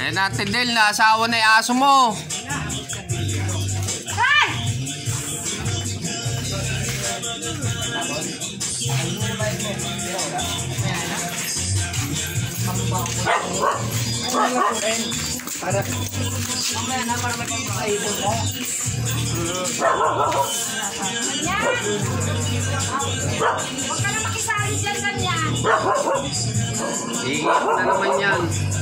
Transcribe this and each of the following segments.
Eh natin Del, naasawa na yung aso mo. Para mamaya na para magpapakaipon mo. Huwag ka na makisali dyan ganyan. Iingat na naman yan.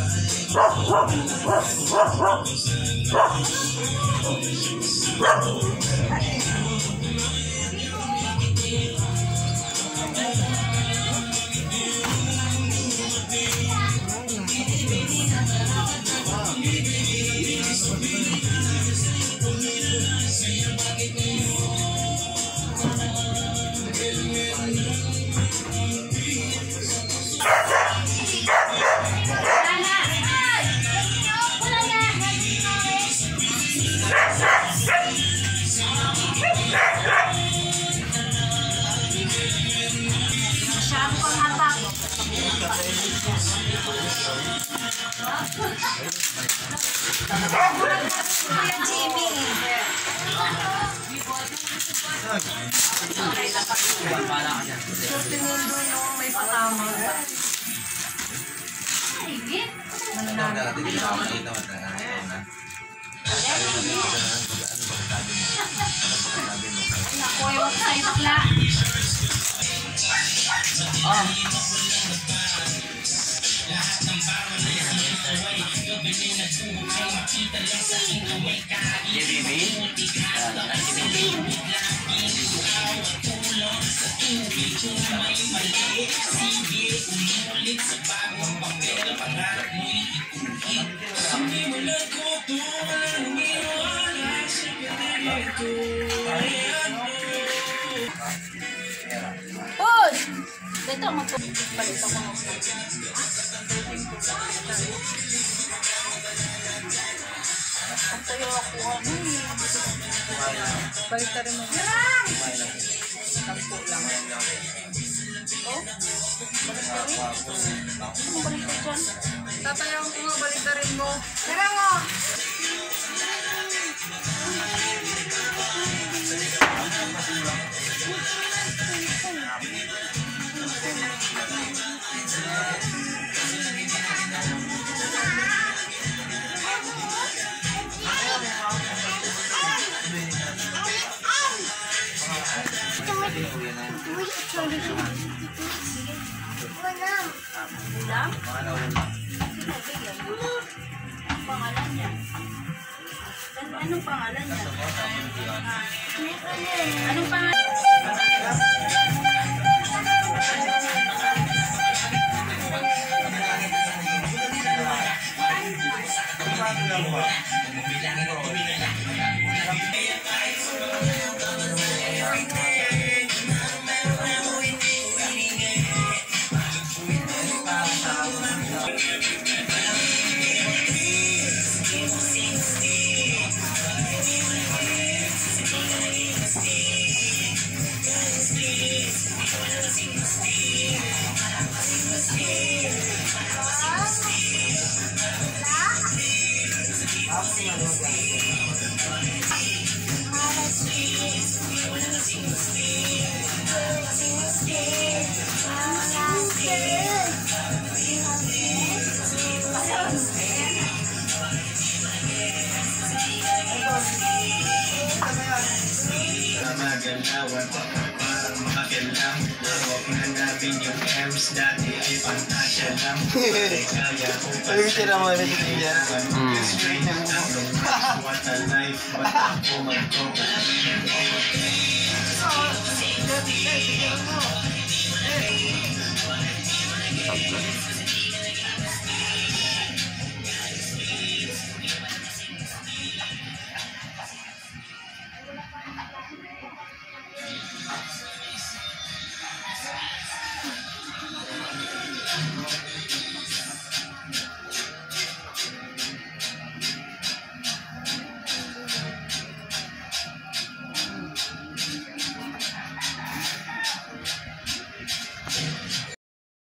Kuya Jimmy. Tingin doon, no? May patama. Naku, ewan ko sa'yo bakla. Push! Dito, magpalit ako ng ang tayo ako balik na rin mo. Sampo lang. Oh? Balik na rin? Anong balik na dyan? Tatayang ko nga, balik na rin mo. Tara mo! Ulam? Anong pangalan niya? Anong pangalan niya? Anong pangalan? Ano yung tira mo na si Tia?